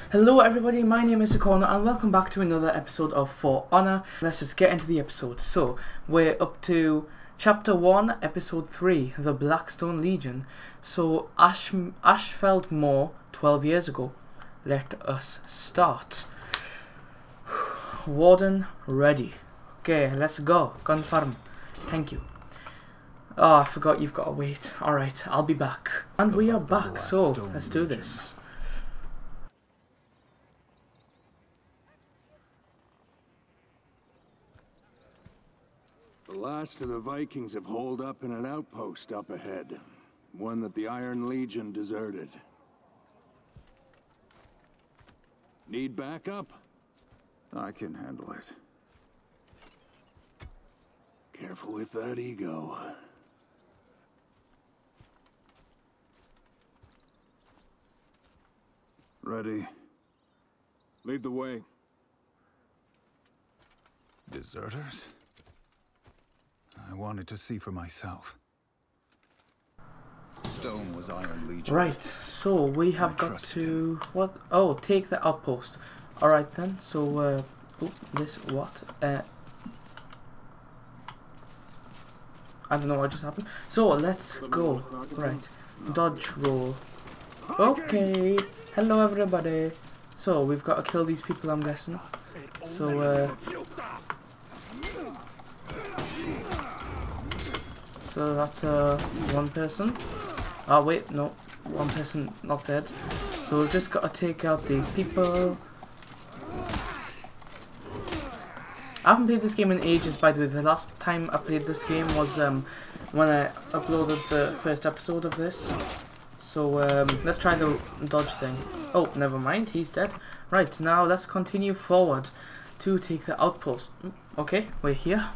Hello everybody, my name is Sukorno and welcome back to another episode of For Honor. Let's just get into the episode. So, we're up to Chapter 1, Episode 3, The Blackstone Legion. So, Ashfeld Moor, 12 years ago. Let us start. Warden, ready. Okay, let's go. Confirm. Thank you. Oh, I forgot you've got to wait. Alright, I'll be back. And we are back, so let's do this. The last of the Vikings have holed up in an outpost up ahead. One that the Iron Legion deserted. Need backup? I can handle it. Careful with that ego. Ready? Lead the way. Deserters? I wanted to see for myself. Stone was Iron Legion. Right, so we have got to... What? Oh, take the outpost. Alright then, so... oh, this... What? I don't know what just happened. So, let's go. Right. Dodge roll. Okay. Hello everybody. So, we've got to kill these people, I'm guessing. So, so that's one person. Oh wait, no, one person not dead. So we've just got to take out these people. I haven't played this game in ages, by the way. The last time I played this game was when I uploaded the first episode of this. So let's try the dodge thing. Oh, never mind, he's dead. Right, now let's continue forward to take the outpost. Okay, we're here.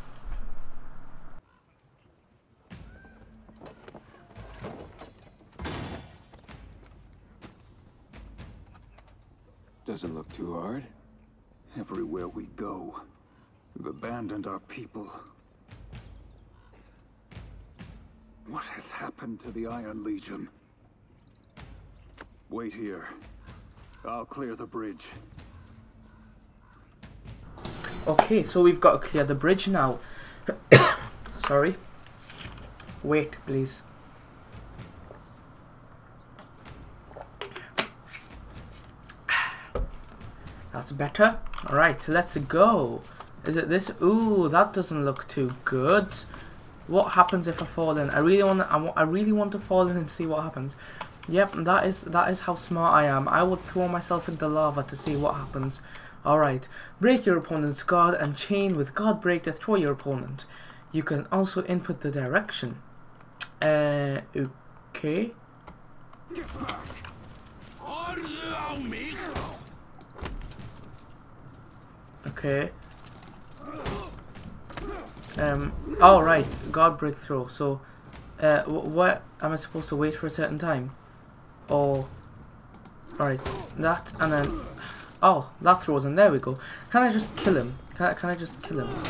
Doesn't look too hard. Everywhere we go, we've abandoned our people. What has happened to the Iron Legion? Wait here. I'll clear the bridge. Okay, so we've got to clear the bridge now. Sorry. Wait, please. That's better. Alright, let's go. Is it this? Ooh, that doesn't look too good. What happens if I fall in? I really want to fall in and see what happens. Yep, that is how smart I am. I would throw myself into lava to see what happens. Alright. Break your opponent's guard and chain with guard break to throw your opponent. You can also input the direction. Okay. Okay. Oh right, guard break throw. So, what am I supposed to wait for a certain time? Oh, right, that and then, oh, that throws in. There we go. Can I just kill him? Can I just kill him?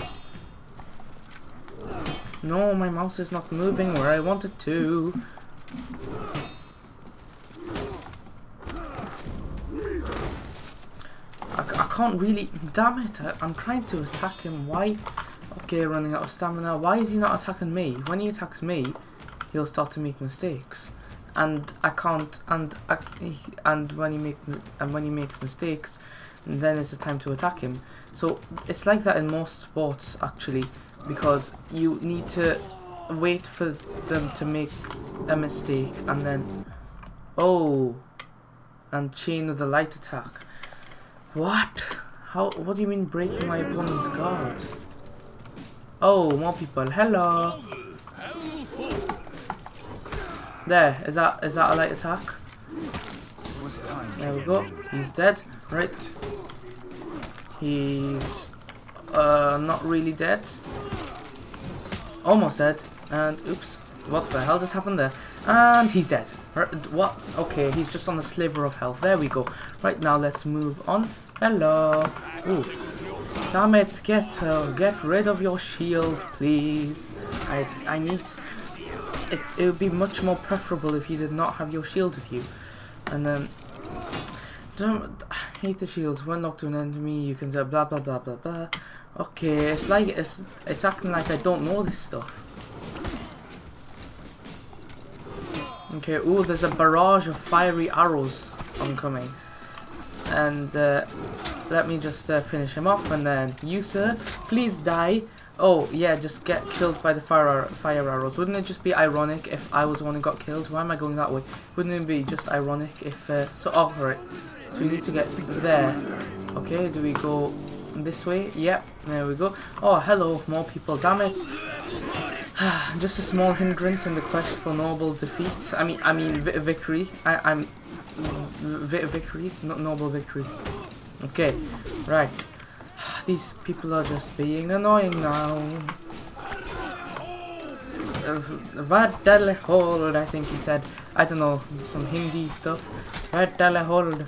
No, my mouse is not moving where I want it to. I can't really... Damn it, I'm trying to attack him. Why? Okay, running out of stamina. Why is he not attacking me? When he attacks me, he'll start to make mistakes. And I can't... And when he makes mistakes, then it's the time to attack him. So, it's like that in most sports, actually. Because you need to wait for them to make a mistake, and then... Oh! And chain with a light attack. What? How? What do you mean breaking my opponent's guard? Oh, more people. Hello. There. Is that a light attack? There we go. He's dead. Right. He's not really dead. Almost dead. And oops. What the hell just happened there? And he's dead. What? Okay, he's just on a sliver of health. There we go. Right, now let's move on. Hello. Ooh. Damn it, get rid of your shield, please. I need... It would be much more preferable if you did not have your shield with you. And then... I hate the shields. When locked to an enemy, you can do blah blah blah blah blah. Okay, it's like it's acting like I don't know this stuff. Okay, ooh, there's a barrage of fiery arrows oncoming. And let me just finish him off, and then you, sir, please die. Oh yeah, just get killed by the fire arrows. Wouldn't it just be ironic if I was the one who got killed? Why am I going that way? Wouldn't it be just ironic if oh right. So we need to get there. Okay, do we go this way? Yep, there we go. Oh hello, more people, damn it. Just a small hindrance in the quest for noble defeat. I mean victory. I'm victory, not noble victory. Okay, right. These people are just being annoying now. Vadale hold, I think he said. I don't know, some Hindi stuff. Vadale hold.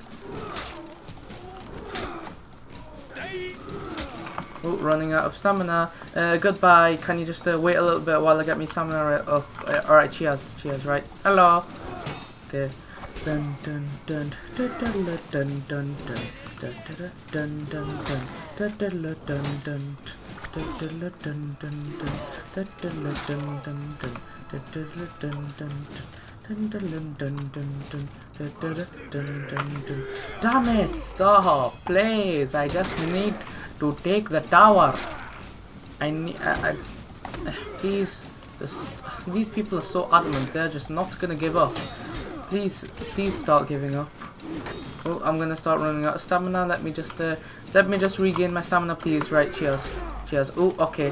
Oh, running out of stamina. Goodbye. Can you just wait a little bit while I get me stamina up? Alright, cheers. Cheers, right. Hello. Okay. Dun dun dun dun dun dun dun dun dun dun dun. Damn it! Stop, please! I just need to take the tower. Please. These people are so adamant. They're just not gonna give up. Please start giving up. Oh, I'm gonna start running out of stamina. Let me just regain my stamina, please. Right, cheers. Cheers. Oh, okay.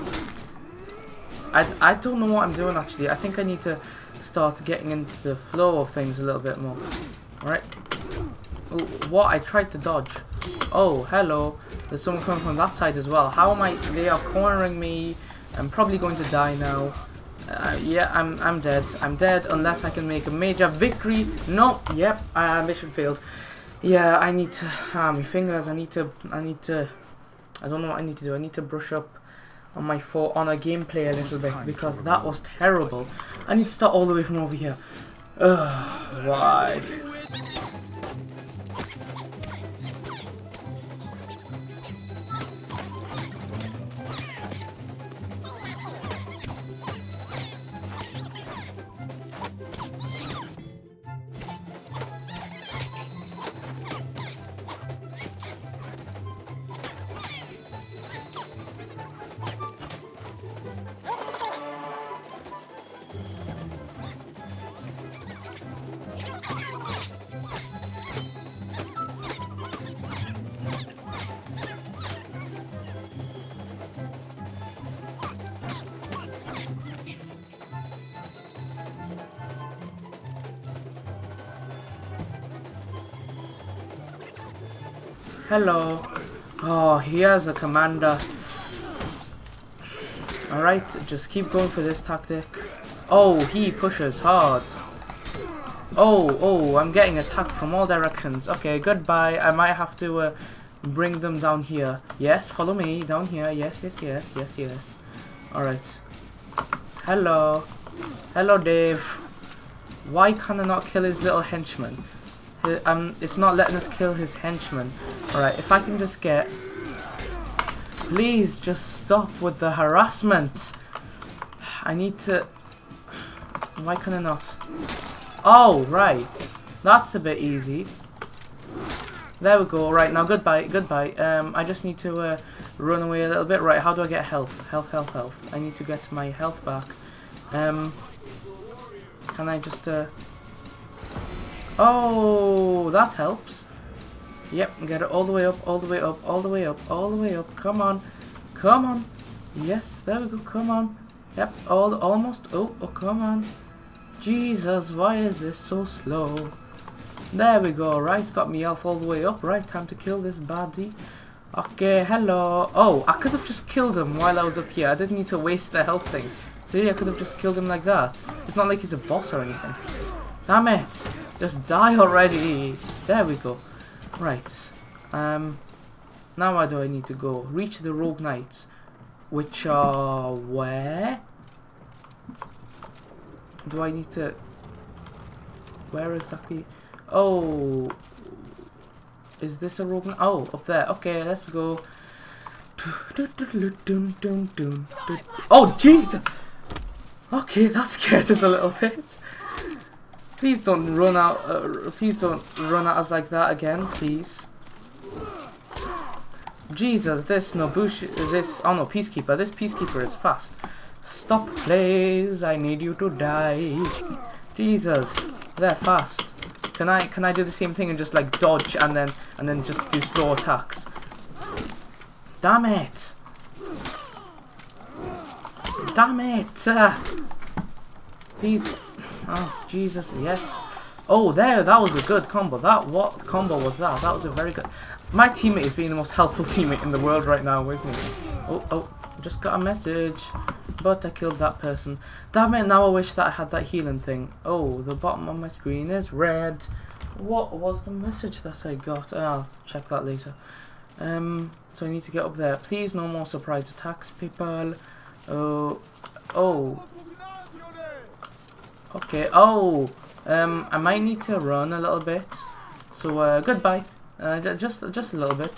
I don't know what I'm doing actually. I think I need to start getting into the flow of things a little bit more. Alright. Oh, what? I tried to dodge. Oh, hello. There's someone coming from that side as well. How am I? They are cornering me. I'm probably going to die now. Yeah, I'm dead. I'm dead unless I can make a major victory. No, yep, mission failed. Yeah, I need to, my fingers, I don't know what I need to do. I need to brush up on my For Honor gameplay a little bit because that was terrible. I need to start all the way from over here. Ugh, why? Hello. Oh, here's a commander. Alright, just keep going for this tactic. Oh, he pushes hard. Oh, I'm getting attacked from all directions. Okay, goodbye. I might have to bring them down here. Yes, follow me down here. Yes. Alright. Hello. Hello, Dave. Why can I not kill his little henchman? It's not letting us kill his henchman. Alright, if I can just get... Please, just stop with the harassment. I need to... Why can I not? Oh, right. That's a bit easy. There we go. Right, now goodbye. I just need to run away a little bit. Right, how do I get health? Health. I need to get my health back. Can I just... Oh, that helps. Yep, get it all the way up. Come on. Yes, there we go. Come on. Yep, almost. Oh, come on. Jesus, why is this so slow? There we go. Right, got me health all the way up. Right, time to kill this baddie. Okay, hello. Oh, I could have just killed him while I was up here. I didn't need to waste the health thing. See, I could have just killed him like that. It's not like he's a boss or anything. Damn it. Just die already. There we go. Right. Now where do I need to go? Reach the Rogue Knights. Which are where? Do I need to... Where exactly? Oh. Is this a rogue? Oh, up there. Okay, let's go. Oh, jeez! Okay, that scared us a little bit. Please don't run out. Please don't run at us like that again, please. Jesus, this Nobushi, oh no, Peacekeeper. This Peacekeeper is fast. Stop, please. I need you to die. Jesus, they're fast. Can I do the same thing and just like dodge and then just do slow attacks? Damn it! Damn it! Please. Oh, Jesus, yes. Oh, there, that was a good combo. What combo was that? That was a very good... My teammate is being the most helpful teammate in the world right now, isn't he? Oh, just got a message. But I killed that person. Damn it, now I wish that I had that healing thing. Oh, the bottom of my screen is red. What was the message that I got? I'll check that later. So I need to get up there. Please, no more surprise attacks, people. Oh. Okay, I might need to run a little bit. So, goodbye. Just a little bit,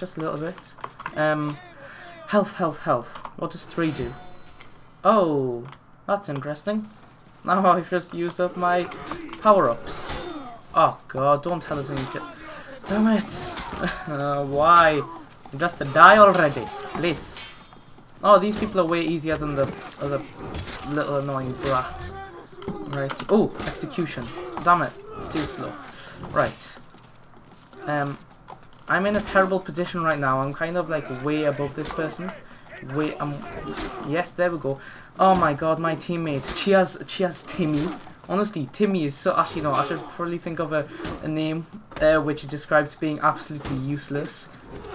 Health. What does 3 do? Oh, that's interesting. Now I've just used up my power-ups. Oh god, don't tell us I need to... Damn it! Why? Just die already, please. Oh, these people are way easier than the other little annoying brats. Right. Oh, execution. Damn it. Too slow. Right. I'm in a terrible position right now. I'm kind of like way above this person. Yes, there we go. Oh my god, my teammate. She has Timmy. Honestly, Timmy is so... Actually, no, I should probably think of a name which describes being absolutely useless.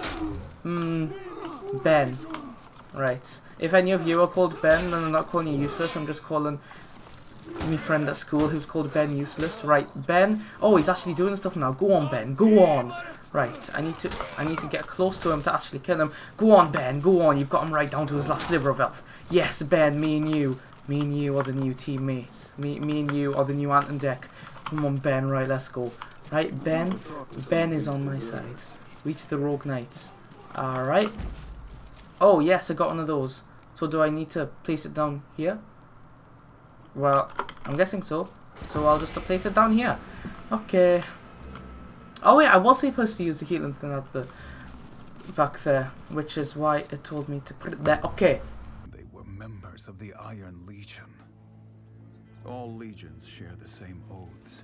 Ben. Right. If any of you are called Ben, then I'm not calling you useless. I'm just calling my friend at school who's called Ben useless. Right, Ben. Oh, he's actually doing stuff now. Go on, Ben. Go on. Right, I need to get close to him to actually kill him. Go on, Ben. Go on. You've got him right down to his last sliver of health. Yes, Ben. Me and you are the new teammates. Me and you are the new Ant and Deck. Come on, Ben. Right, let's go. Right, Ben. Ben is on my side. Reach the Rogue Knights. Alright. Oh, yes, I got one of those. So do I need to place it down here? Well, I'm guessing so. So I'll just place it down here. Okay. Oh wait, I was supposed to use the healing thing at the back there, which is why it told me to put it there. Okay. They were members of the Iron Legion. All legions share the same oaths.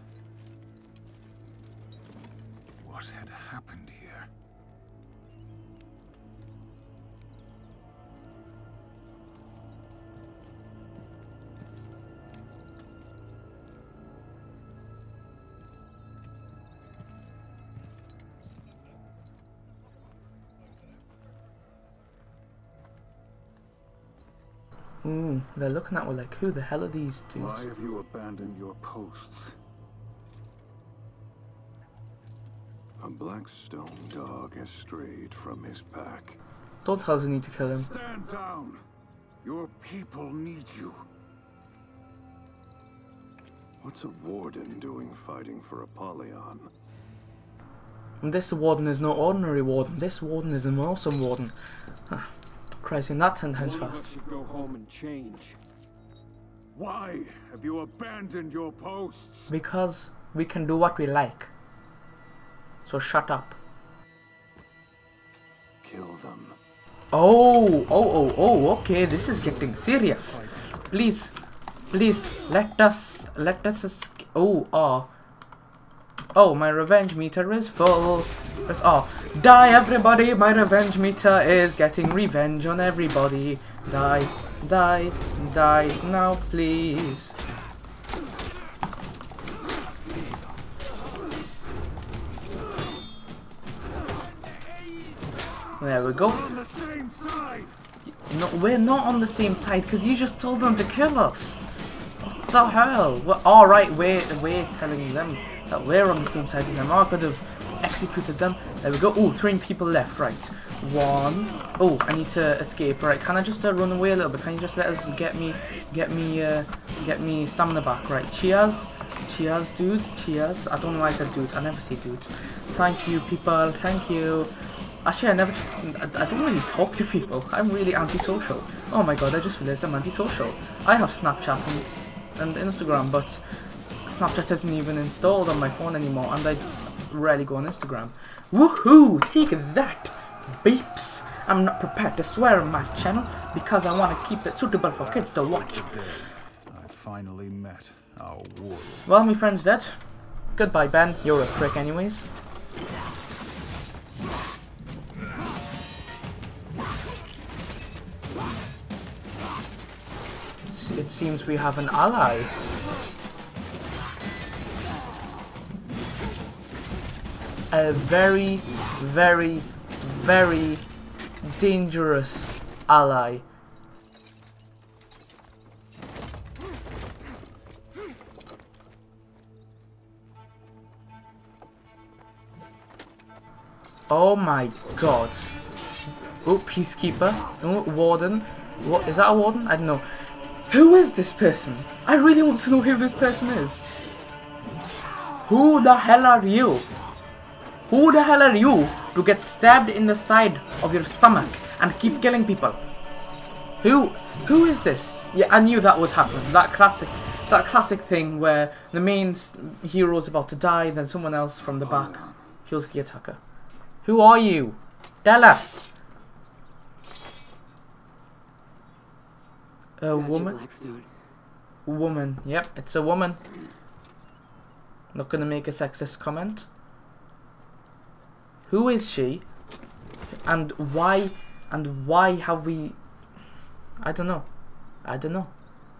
What had happened here? They're looking at me like, who the hell are these dudes? Why have you abandoned your posts? A Blackstone dog has strayed from his pack. Don't tell us I need to kill him. Stand down! Your people need you. What's a warden doing fighting for Apollyon? And this warden is no ordinary warden. This warden is an awesome warden. Christ, in that 10 times fast. Should go home and change. Why have you abandoned your posts? Because we can do what we like. So shut up. Kill them. Oh, okay, this is getting serious. Please, let us escape. Oh, my revenge meter is full. Press R. Die, everybody! My revenge meter is getting revenge on everybody. Die, now, please. There we go. No, we're not on the same side because you just told them to kill us. What the hell? Alright, we're telling them that we're on the same side as them. I could have executed them. There we go. Oh, 3 people left. Right. 1. Oh, I need to escape. Right. Can I just run away a little bit? Can you just let us get me stamina back? Right. Cheers. Cheers, dudes. Cheers. I don't know why I said dudes. I never say dudes. Thank you, people. Thank you. Actually, I don't really talk to people. I'm really antisocial. Oh my god, I just realized I'm antisocial. I have Snapchat and Instagram, but Snapchat isn't even installed on my phone anymore, and I rarely go on Instagram. Woohoo! Take that, beeps! I'm not prepared to swear on my channel because I want to keep it suitable for kids to watch. I finally met our warrior. Well, my friend's dead. Goodbye, Ben. You're a prick anyways. It seems we have an ally. A very, very, very dangerous ally. Oh my god. Oh, peacekeeper. Oh, warden. What is that, a warden? I don't know. Who is this person? I really want to know who this person is. Who the hell are you? Who the hell are you to get stabbed in the side of your stomach and keep killing people? Who is this? Yeah, I knew that would happen. That classic thing where the main hero's about to die, then someone else from the back kills the attacker. Who are you? Tell us. A woman? Woman. Yep, it's a woman. Not gonna make a sexist comment. Who is she? And why have we... I don't know. I don't know.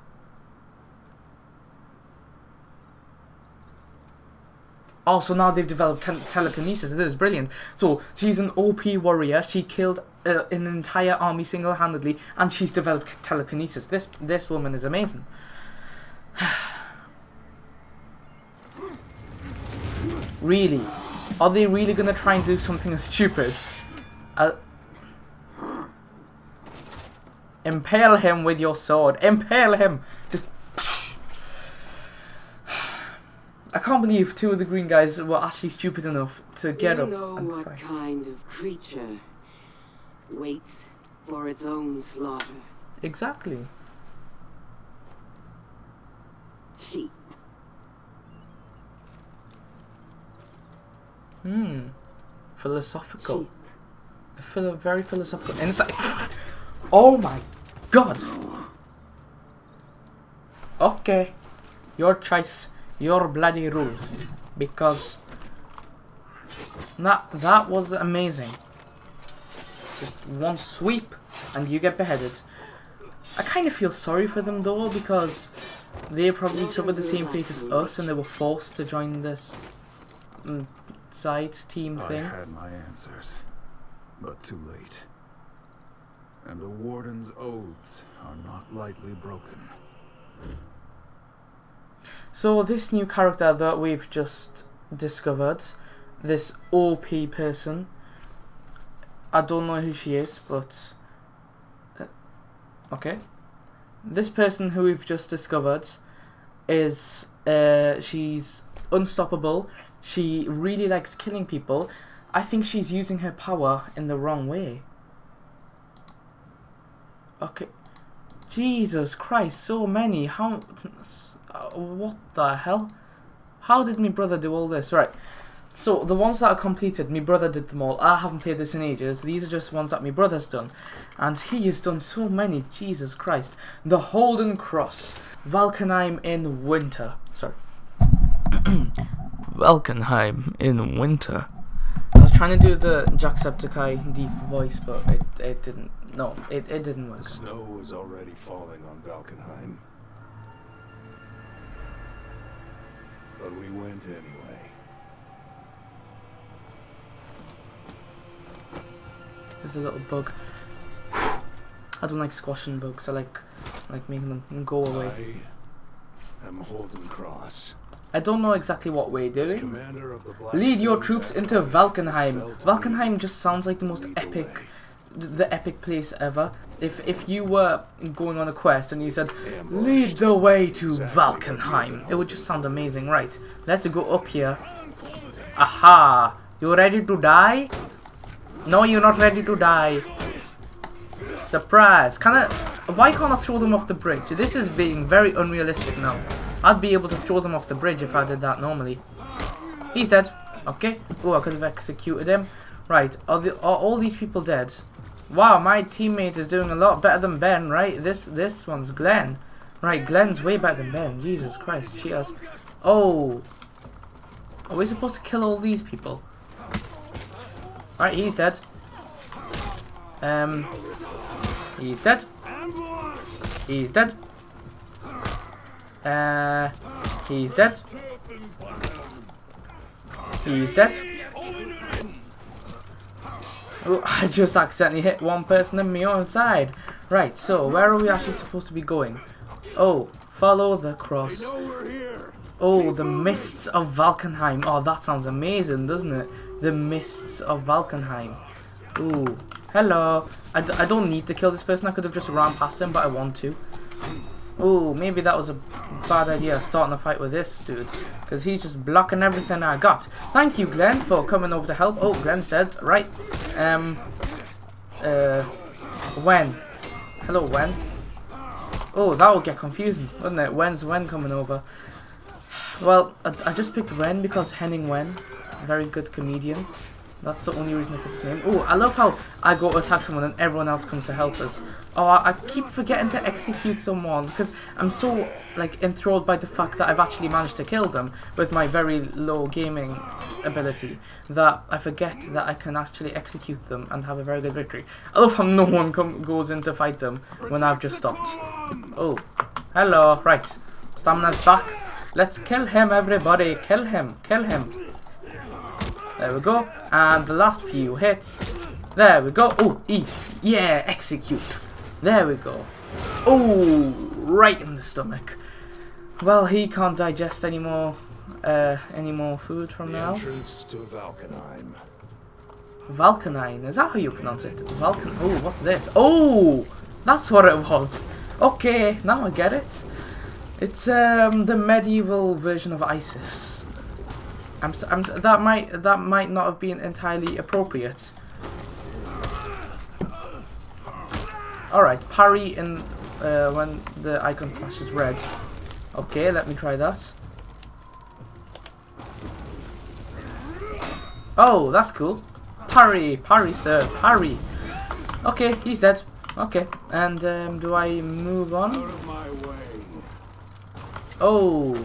Oh, so now they've developed telekinesis. This is brilliant. So she's an OP warrior. She killed an entire army single-handedly, and she's developed telekinesis. This woman is amazing. Really? Are they really gonna try and do something as stupid? Impale him with your sword. Impale him. Just. I can't believe two of the green guys were actually stupid enough to get up. You know what kind of creature waits for its own slaughter? Exactly. Sheep. Philosophical. Very philosophical insight. Oh my god. Okay. Your choice. Your bloody rules. Because that was amazing. Just one sweep and you get beheaded. I kind of feel sorry for them though, because they probably suffered the same fate as us and they were forced to join this side team thing. I had my answers, but too late. And the Warden's oaths are not lightly broken. So this new character that we've just discovered, this OP person, I don't know who she is, but okay. This person who we've just discovered is she's unstoppable. She really likes killing people. I think she's using her power in the wrong way. Okay. Jesus Christ, so many. How... what the hell? How did my brother do all this? Right. So, the ones that are completed, my brother did them all. I haven't played this in ages. These are just ones that my brother's done. And he has done so many. Jesus Christ. The Holden Cross. Valkenheim in winter. Sorry. Valkenheim in winter. I was trying to do the Jacksepticeye deep voice, but it didn't. No, it didn't work. Snow was already falling on Valkenheim. But we went anyway. There's a little bug. I don't like squashing bugs. I like making them go away. I am Holden Cross. I don't know exactly what we're doing. Commander of the Black Lead your Stone troops Band, into Valkenheim. felt Valkenheim me just sounds like the most lead the epic way. the epic place ever. If you were going on a quest and you said, lead the way to Valkenheim, it would just sound amazing. Right, let's go up here. Aha! You ready to die? No, you're not ready to die. Surprise! Why can't I throw them off the bridge? This is being very unrealistic now. I'd be able to throw them off the bridge if I did that normally. He's dead. Okay. Oh, I could have executed him. Right. Are all these people dead? Wow, my teammate is doing a lot better than Ben, right? This one's Glenn. Right, Glenn's way better than Ben. Jesus Christ, cheers. Oh. Are we supposed to kill all these people? Right, he's dead. He's dead. He's dead. He's dead. He's dead. Oh, I just accidentally hit one person in my own side. Right, so where are we actually supposed to be going? Oh, follow the cross. Oh, the mists of Valkenheim. Oh, that sounds amazing, doesn't it? The mists of Valkenheim. Ooh, hello. I don't need to kill this person. I could have just ran past him, but I want to. Ooh, maybe that was a bad idea, starting a fight with this dude, because he's just blocking everything I got. Thank you, Glenn, for coming over to help. Oh, Glenn's dead. Right. When? Hello, when? Oh, that would get confusing, wouldn't it? When's when coming over? Well, I just picked Wen because Henning Wen, very good comedian. That's the only reason I picked his name. Oh, I love how I go to attack someone and everyone else comes to help us. Oh, I keep forgetting to execute someone because I'm so like enthralled by the fact that I've actually managed to kill them with my very low gaming ability that I forget that I can actually execute them and have a very good victory. I love how no one goes in to fight them when I've just stopped. Oh, hello. Right, stamina's back. Let's kill him, everybody. Kill him. Kill him. There we go. And the last few hits. There we go. Oh, E. Yeah, execute. There we go. Oh, right in the stomach. Well, he can't digest any more food from now. Entrance to Valkenheim. Valkenheim. Is that how you pronounce it? Valken. Oh, what's this? Oh, that's what it was. Okay, now I get it. It's the medieval version of ISIS. That might not have been entirely appropriate. Alright, parry in when the icon flashes red. Okay, let me try that. Oh, that's cool. Parry, parry, sir, parry. Okay, he's dead. Okay, and do I move on? Out of my way. Oh.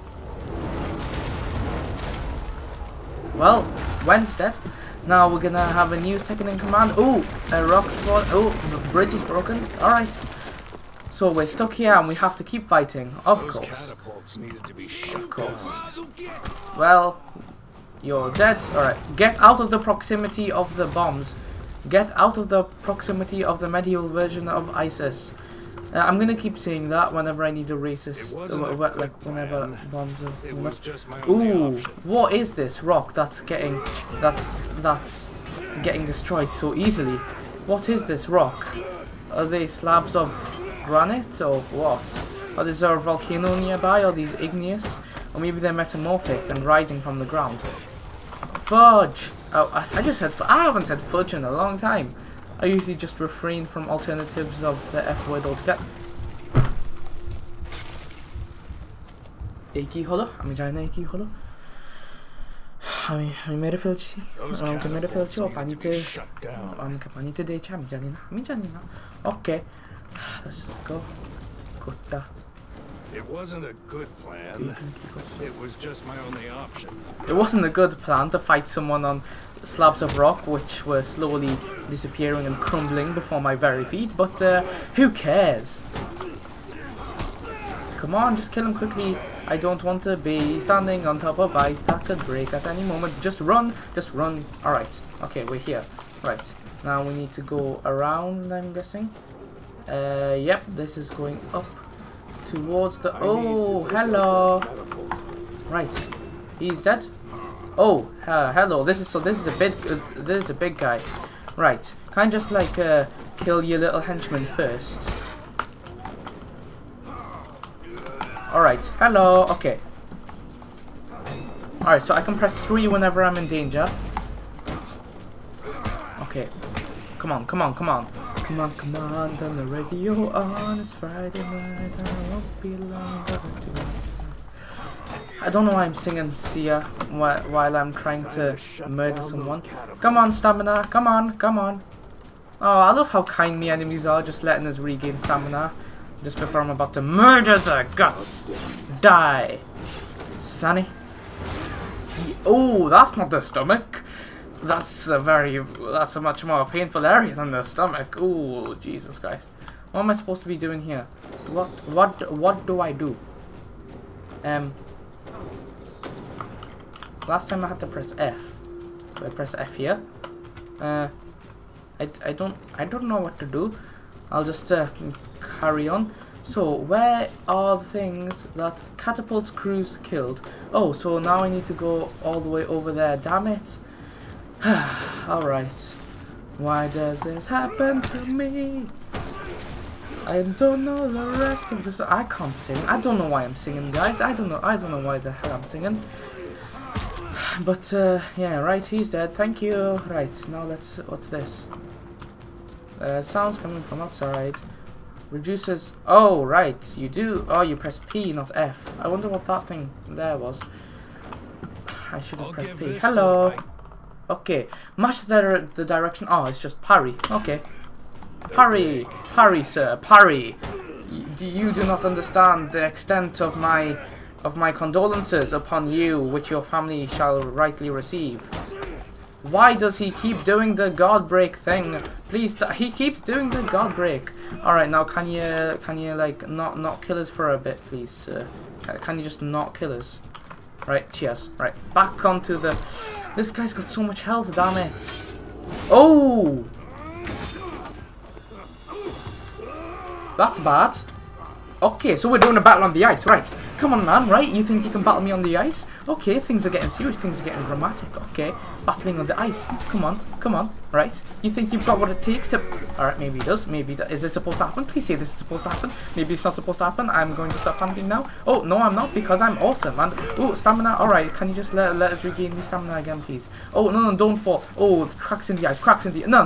Well, Wen's dead. Now we're gonna have a new second in command. Oh, a rock sword. Oh, the bridge is broken. Alright. So we're stuck here and we have to keep fighting. Of course. Of course. Well, you're dead. Alright. Get out of the proximity of the bombs. Get out of the proximity of the medieval version of ISIS. I'm gonna keep saying that whenever I need a racist, like whenever bombs are. Ooh, what is this rock that's getting destroyed so easily? What is this rock? Are they slabs of granite or what? Or is there a volcano nearby? Are these igneous? Or maybe they're metamorphic and rising from the ground? Fudge! Oh, I just said I haven't said fudge in a long time. I usually just refrain from alternatives of the F word altogether. Eki holo, ami jana eki holo. Ami merefilci, ami merefilci, panite decha, ami janina. Okay, let's just go. Kutta. It wasn't a good plan. It was just my only option. It wasn't a good plan to fight someone on slabs of rock which were slowly disappearing and crumbling before my very feet, but who cares? Come on, just kill him quickly. I don't want to be standing on top of ice that could break at any moment. Just run, just run. Alright, okay, we're here. Right, now we need to go around, I'm guessing. Yep, this is going up towards the... Oh, hello. Right, he's dead. Oh, hello. This is a big guy. Right. Can I just like kill your little henchman first? Alright. Hello. Okay. Alright, so I can press 3 whenever I'm in danger. Okay. Come on, come on, come on. Come on, come on, turn the radio on. It's Friday night, I won't be long. I don't know why I'm singing Sia while I'm trying to murder someone. Come on, stamina. Come on, come on. Oh, I love how kind the enemies are, just letting us regain stamina. Just before I'm about to murder the guts. Die. Sonny. Oh, that's not the stomach. That's a much more painful area than the stomach. Oh, Jesus Christ. What am I supposed to be doing here? What do I do? Last time I had to press F. Do I press F here? I don't know what to do. I'll just carry on. So where are the things that catapult crews killed? Oh, so now I need to go all the way over there. Damn it. Alright. Why does this happen to me? I don't know the rest of this. I can't sing. I don't know why I'm singing, guys. I don't know why the hell I'm singing. But yeah, right, he's dead. Thank you. Right, now what's this? Sounds coming from outside. Reduces. Oh, right, you do. Oh, you press P, not F. I wonder what that thing there was. I should have pressed P. Hello. Okay, match the direction. Oh, it's just parry. Okay. Parry, parry, sir, parry. You do not understand the extent of my condolences upon you, which your family shall rightly receive. Why does he keep doing the guard break thing? Please, he keeps doing the guard break. All right, now can you like not kill us for a bit, please? Can you just not kill us? Right, cheers. Right, back onto the. This guy's got so much health, damn it. Oh, that's bad. Okay, so we're doing a battle on the ice, right? Come on, man, right? You think you can battle me on the ice? Okay, things are getting serious, things are getting dramatic, okay? Battling on the ice. Come on, right? You think you've got what it takes to... Alright, maybe he does, maybe... Is this supposed to happen? Please say this is supposed to happen. Maybe it's not supposed to happen. I'm going to stop panicking now. Oh, no, I'm not, because I'm awesome, man. Oh, stamina. Alright, can you just let us regain the stamina again, please? Oh, no, don't fall. Oh, the cracks in the ice, cracks in the... No,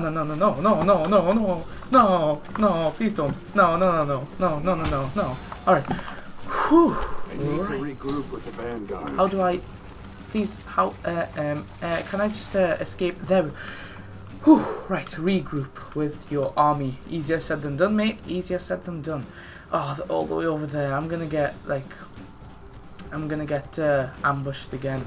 please don't. No. Alright. Whew. I need to regroup with the vanguard. How do I... Please, how... can I just escape? There. Whew. Right, regroup with your army. Easier said than done, mate. Easier said than done. Oh, all the way over there. I'm gonna get, like... ambushed again.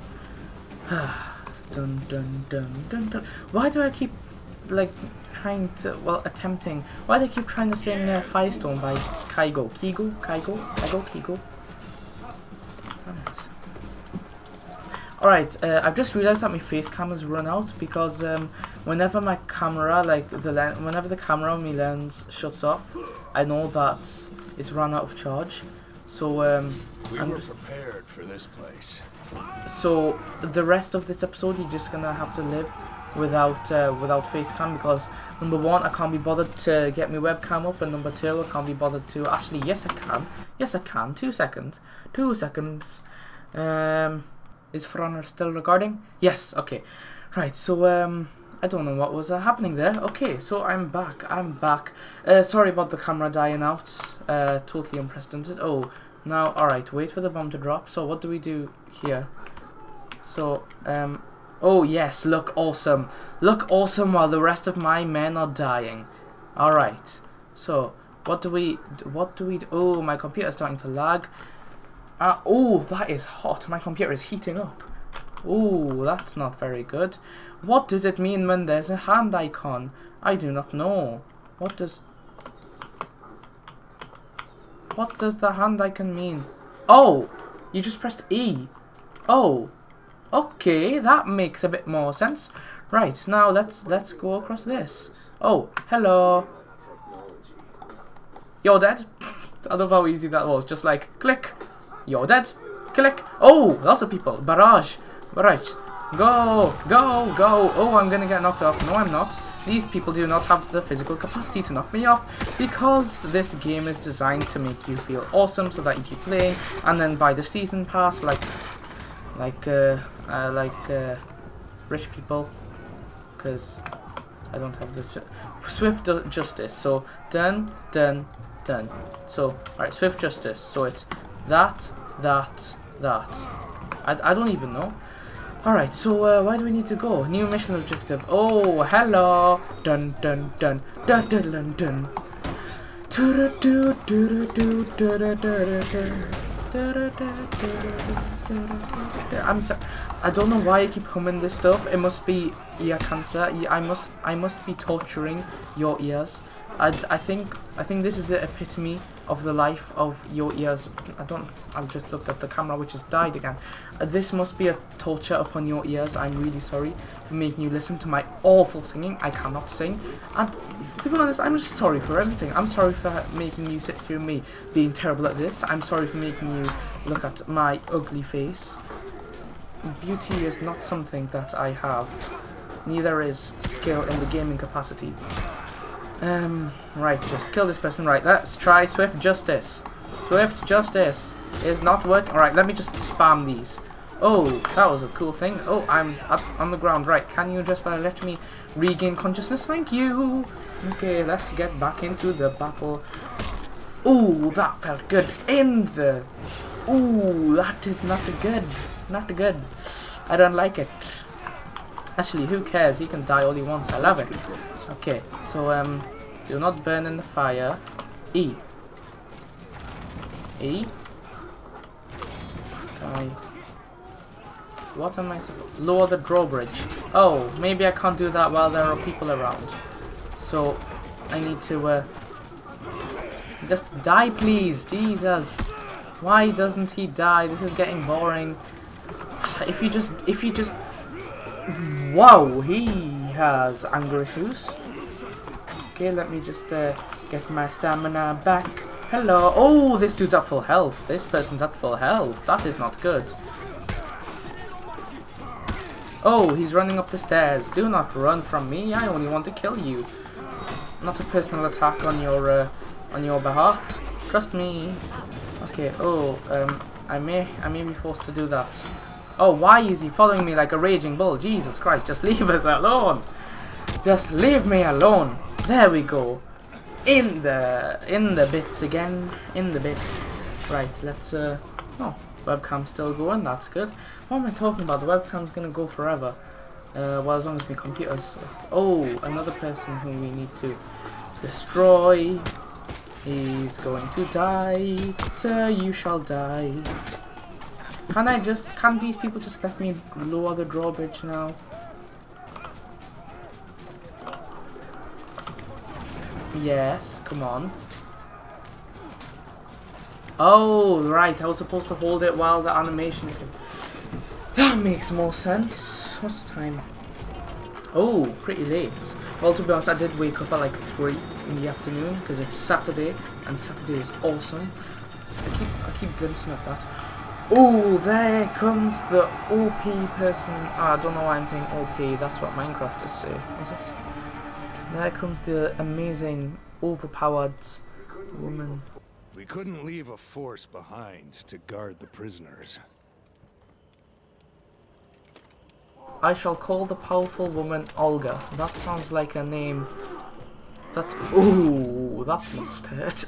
Dun. Why do I keep, like, trying to... Well, attempting... Why do I keep trying to sing Firestone by Kygo? Kygo? Damn it. Alright, I've just realised that my face cam has run out because whenever my camera, like whenever the camera on my lens shuts off, I know that it's run out of charge. So I'm just prepared for this place. So the rest of this episode, you're just gonna have to live without face cam because number one, I can't be bothered to get my webcam up, and number two, I can't be bothered to actually. Yes, I can. 2 seconds. Is For Honor still recording? Yes. Okay. Right. So I don't know what was happening there. Okay. So I'm back. Sorry about the camera dying out. Totally unprecedented. Oh, now all right. Wait for the bomb to drop. So what do we do here? So oh yes, look awesome while the rest of my men are dying. All right. So what do we do? Oh, my computer's starting to lag. Oh, that is hot. My computer is heating up. Oh, that's not very good. What does it mean when there's a hand icon? I do not know. What does the hand icon mean? Oh, you just pressed E. Oh, okay, that makes a bit more sense. Right, now let's go across this. Oh, hello. You're dead. I love how easy that was. Just like click. You're dead. Click. Oh, lots of people. Barrage. Right. Go. Oh, I'm gonna get knocked off. No, I'm not. these people do not have the physical capacity to knock me off, because this game is designed to make you feel awesome so that you keep playing, and then buy the season pass like rich people, because I don't have the swift justice. So done. So alright, swift justice. So it's that. I don't even know. Alright, so why do we need to go? New mission objective. Oh, hello. Dun. I'm sorry. I don't know why I keep humming this stuff. It must be ear cancer. I must be torturing your ears. I think this is the epitome of the life of your ears. I've just looked at the camera, which has died again. This must be a torture upon your ears. I'm really sorry for making you listen to my awful singing. I cannot sing, and to be honest, I'm just sorry for everything. I'm sorry for making you sit through me being terrible at this. I'm sorry for making you look at my ugly face. Beauty is not something that I have. Neither is skill in the gaming capacity. Right, just kill this person. Right, let's try swift justice. Swift justice is not working. Alright, let me just spam these. Oh, that was a cool thing. Oh, I'm up on the ground. Right, can you just let me regain consciousness? Thank you. Okay, let's get back into the battle. Ooh, that felt good. Ooh, that is not good. Not good. I don't like it. Actually, who cares? He can die all he wants. I love it. Okay, so do not burn in the fire. E. What am I supposed? Lower the drawbridge. Oh, maybe I can't do that while there are people around. So I need to just die, please. Jesus, why doesn't he die? This is getting boring. If you just Whoa, he has anger issues. Okay, let me just get my stamina back. Hello. Oh, this dude's at full health. This person's at full health. That is not good. Oh, he's running up the stairs. Do not run from me. I only want to kill you. Not a personal attack on your behalf. Trust me. Okay. Oh, I may be forced to do that. Oh, why is he following me like a raging bull? Jesus Christ, just leave us alone. Just leave me alone. There we go. In the bits again. In the bits. Right, let's oh, webcam's still going, that's good. What am I talking about? The webcam's gonna go forever. Well, as long as my computer's... Oh, another person who we need to destroy. He's going to die. Sir, you shall die. Can these people just let me lower the drawbridge now? Yes, come on. Oh, right, I was supposed to hold it while the animation can... That makes more sense. What's the time? Oh, pretty late. Well, to be honest, I did wake up at like 3 in the afternoon because it's Saturday, and Saturday is awesome. I keep glimpsing at that. Oh, there comes the OP person. I don't know why I'm saying OP. That's what Minecrafters say, is it? There comes the amazing, overpowered woman. We couldn't leave a force behind to guard the prisoners. I shall call the powerful woman Olga. That sounds like a name. Ooh, that must hurt.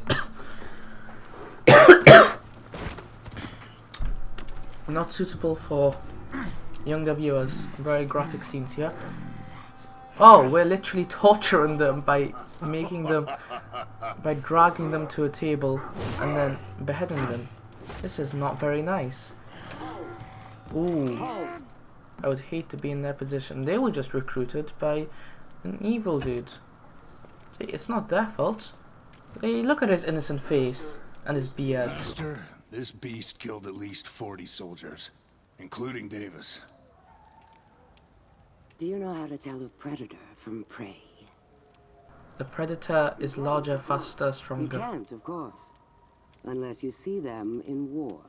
Not suitable for younger viewers. Very graphic scenes here. Oh, we're literally torturing them by dragging them to a table and then beheading them. This is not very nice. Ooh, I would hate to be in their position. They were just recruited by an evil dude. It's not their fault. Hey, look at his innocent face and his beard. Master, this beast killed at least 40 soldiers, including Davis. Do you know how to tell a predator from prey? The predator is larger, faster, stronger. You can't, of course. Unless you see them in war.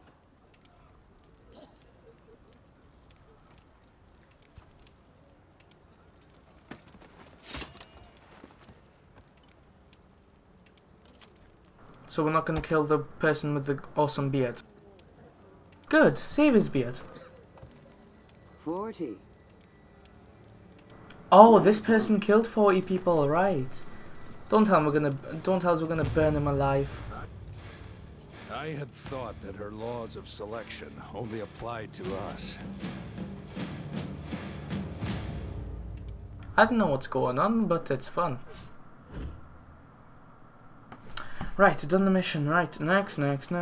So we're not going to kill the person with the awesome beard. Good. Save his beard. 40. Oh, this person killed 40 people, right? Don't tell us we're gonna burn him alive. I had thought that her laws of selection only applied to us. I don't know what's going on, but it's fun. Right, done the mission. Right, next.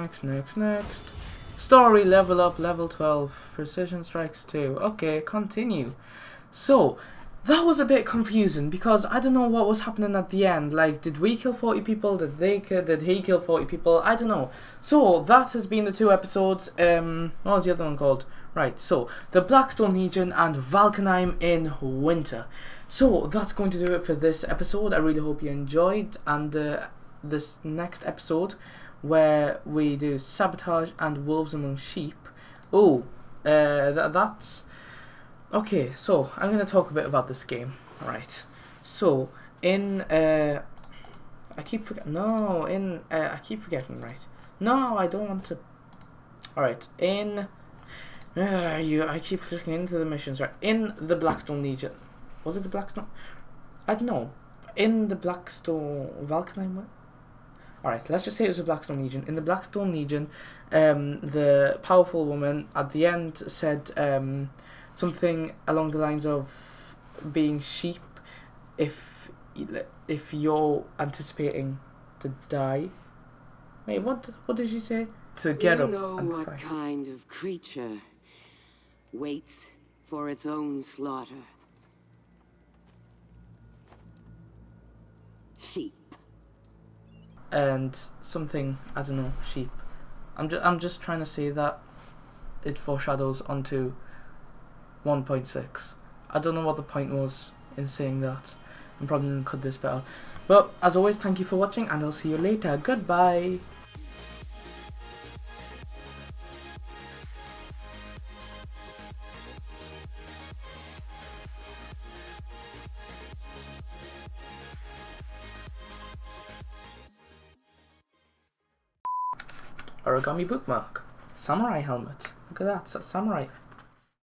Story, level up, level 12. Precision strikes 2. Okay, continue. So, that was a bit confusing because I don't know what was happening at the end. Like, did we kill 40 people? Did he kill 40 people? I don't know. So, that has been the 2 episodes. What was the other one called? Right, so, the Blackstone Legion and Valkenheim in winter. So, that's going to do it for this episode. I really hope you enjoyed. And this next episode, where we do sabotage and wolves among sheep. Oh, that's... Okay, so I'm going to talk a bit about this game. Right. So, I keep forgetting, right. No, I don't want to... Alright, I keep clicking into the missions, right. In the Blackstone Legion. Was it the Blackstone? I don't know. In the Blackstone... Valkenheim? Alright, let's just say it was the Blackstone Legion. In the Blackstone Legion, the powerful woman at the end said something along the lines of being sheep if you're anticipating to die. Wait, what did she say? To get up You know and what fight. kind of creature waits for its own slaughter? Sheep. And something, I don't know, sheep. I'm just trying to say that it foreshadows onto 1.6. I don't know what the point was in saying that. I'm probably going to cut this bit out. But as always, thank you for watching and I'll see you later. Goodbye. Origami bookmark. Samurai helmet. Look at that, it's a samurai.